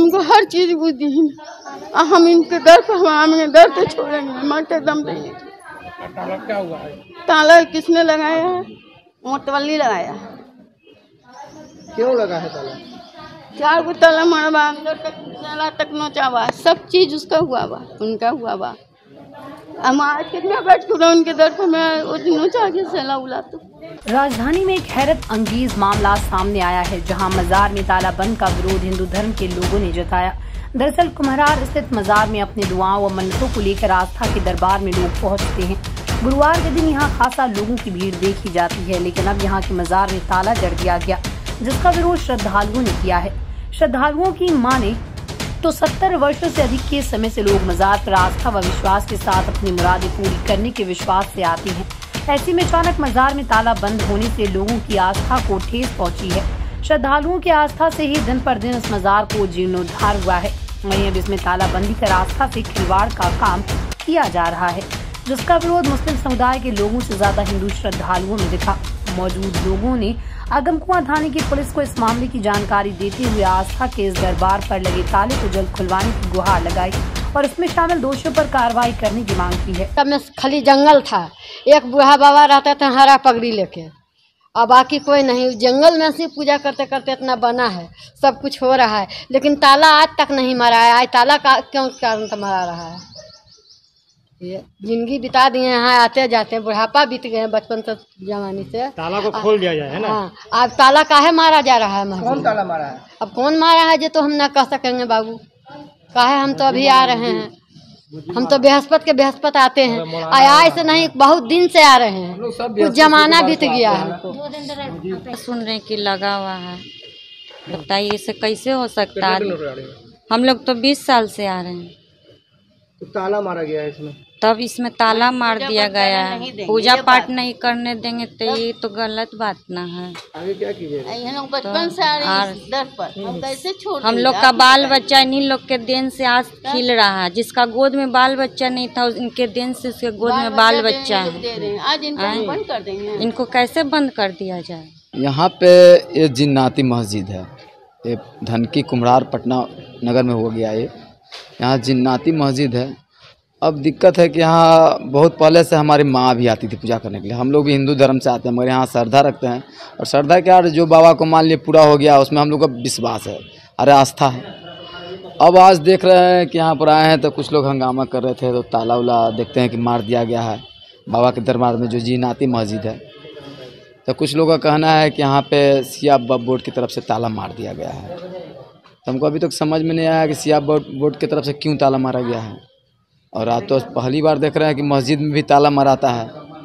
हमको हर चीज बुद्धि है। हम इनके दर पर हम दर तो छोड़ेंगे, मरते दम देंगे। ताला क्या हुआ है? ताला किसने लगाया है? मोटवली लगाया। क्यों लगा है ताला? 4 गो ताला मरवा, अंदर तक नोचावा, सब चीज उसका हुआ बा, उनका हुआ बा। हम आज कितना बैठ के उनके दर पर मैं वो नोचा के सला उला। तो राजधानी में एक हैरत अंगेज मामला सामने आया है, जहां मजार में ताला बंद का विरोध हिंदू धर्म के लोगों ने जताया। दरअसल कुम्हरार स्थित मजार में अपने दुआओं व मन्नतों को लेकर आस्था के दरबार में लोग पहुंचते हैं। गुरुवार के दिन यहां खासा लोगों की भीड़ देखी जाती है, लेकिन अब यहां के मजार में ताला जड़ दिया गया, जिसका विरोध श्रद्धालुओं ने किया है। श्रद्धालुओं की माने तो 70 वर्षों से अधिक के समय से लोग मजार पर आस्था व विश्वास के साथ अपनी मुरादें पूरी करने के विश्वास से आते हैं। ऐसे में अचानक मजार में ताला बंद होने से लोगों की आस्था को ठेस पहुंची है। श्रद्धालुओं की आस्था से ही दिन पर दिन इस मजार को जीर्णोद्धार हुआ है। वहीं अब इसमें तालाबंदी कर आस्था से खिलवाड़ का काम किया जा रहा है, जिसका विरोध मुस्लिम समुदाय के लोगों से ज्यादा हिंदू श्रद्धालुओं में दिखा। मौजूद लोगों ने आगमकुआं थाने की पुलिस को इस मामले की जानकारी देते हुए आस्था के इस दरबार पर लगे ताले को जल्द खुलवाने की गुहार लगाई और इसमें शामिल दोषियों पर कार्रवाई करने की मांग की है। तब में खाली जंगल था, एक बूढ़ा बाबा रहता था हरा पगड़ी लेके, अब बाकी कोई नहीं। जंगल में से पूजा करते करते इतना बना है, सब कुछ हो रहा है, लेकिन ताला आज तक नहीं मरा है। आज ताला क्यों कारण से मरा रहा है? ये जिंदगी बिता दिए यहाँ आते जाते, बुढ़ापा बीत गए बचपन से जवानी से। ताला को खोल दिया जाए है ना? हाँ, अब ताला काहे मारा जा रहा है? कौन ताला मारा है? अब कौन मारा है जो तो हम न कह सकेंगे बाबू। काहे हम तो अभी आ रहे हैं, हम तो बृहस्पति आते हैं, आया से नहीं, बहुत दिन से आ रहे हैं, कुछ जमाना बीत गया है। हमको सुन रहे कि लगा हुआ है, बताइए इसे कैसे हो सकता है? हम लोग तो 20 साल से आ रहे हैं। तो ताला मारा गया है इसमें? तब इसमें ताला मार दिया गया है। पूजा पाठ नहीं करने देंगे तो ये तो गलत बात ना है। आगे क्या कीजिएगा? बचपन से आ रहे हैं दर पर, हम कैसे छोड़? हम लोग का बाल बच्चा इन्हीं लोग के देन से आज खिल रहा है। जिसका गोद में बाल बच्चा नहीं था, इनके देन से उसके गोद में बाल बच्चा है। आज इनको बंद कर देंगे। इनको कैसे बंद कर दिया जाए? यहाँ पे ये जिन्नाती मस्जिद है, ये धनकी कुम्हरार पटना नगर में हो गया। ये यहाँ जिन्नाती मस्जिद है। अब दिक्कत है कि यहाँ बहुत पहले से हमारी माँ भी आती थी पूजा करने के लिए। हम लोग भी हिंदू धर्म से आते हैं, मगर यहाँ श्रद्धा रखते हैं, और श्रद्धा क्या, जो बाबा को मान लिए पूरा हो गया, उसमें हम लोग का विश्वास है, अरे आस्था है। अब आज देख रहे हैं कि यहाँ पर आए हैं तो कुछ लोग हंगामा कर रहे थे, तो ताला उला देखते हैं कि मार दिया गया है बाबा के दरबार में, जो जिन्नाती मस्जिद है। तो कुछ लोगों का कहना है कि यहाँ पे सिया बोर्ड की तरफ से ताला मार दिया गया है। तो हमको अभी तक समझ में नहीं आया कि सिया बोर्ड की तरफ से क्यों ताला मारा गया है। और आज तो पहली बार देख रहे हैं कि मस्जिद में भी ताला मराता है,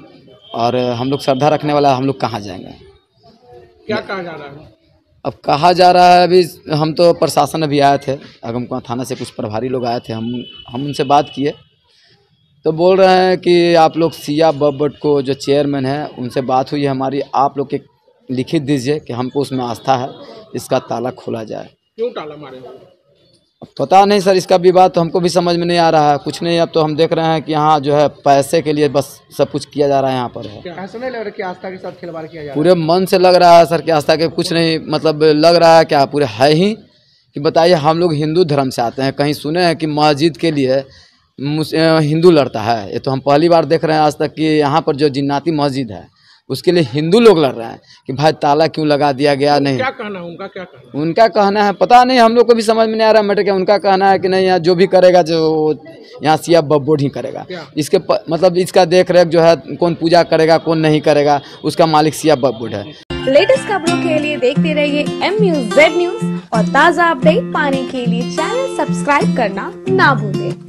और हम लोग श्रद्धा रखने वाला हम लोग कहाँ जाएंगे? क्या कहा जा रहा है? अब कहा जा रहा है, अभी हम तो प्रशासन अभी आए थे, आगमकुआं थाना से कुछ प्रभारी लोग आए थे, हम उनसे बात किए तो बोल रहे हैं कि आप लोग सिया बोर्ड को जो चेयरमैन है उनसे बात हुई है हमारी, आप लोग के लिखित दीजिए कि हमको उसमें आस्था है, इसका ताला खोला जाए। क्यों ताला मारे? पता नहीं सर, इसका विवाद तो हमको भी समझ में नहीं आ रहा है कुछ नहीं। अब तो हम देख रहे हैं कि यहाँ जो है पैसे के लिए बस सब कुछ किया जा रहा है यहाँ पर है। ऐसा नहीं लग रहा कि आस्था के साथ खिलवाड़ किया जा रहा है? पूरे मन से लग रहा है सर कि आस्था के कुछ नहीं, मतलब लग रहा है क्या पूरे है ही कि बताइए, हम लोग हिंदू धर्म से आते हैं, कहीं सुने हैं कि मस्जिद के लिए हिंदू लड़ता है? ये तो हम पहली बार देख रहे हैं आज तक कि यहाँ पर जो जिन्नाती मस्जिद है उसके लिए हिंदू लोग लड़ रहे हैं कि भाई ताला क्यों लगा दिया गया। नहीं, क्या कहना है उनका? क्या कहना? उनका कहना है पता नहीं, हम लोग को भी समझ में नहीं आ रहा मैटर क्या। उनका कहना है कि नहीं, यहाँ जो भी करेगा जो यहाँ सिया बोर्ड ही करेगा, इसके मतलब इसका देख रेख जो है, कौन पूजा करेगा कौन नहीं करेगा, उसका मालिक सिया बोर्ड है। लेटेस्ट खबरों के लिए देखते रहिए MUZ न्यूज और ताज़ा अपडेट पाने के लिए चैनल सब्सक्राइब करना ना भूलें।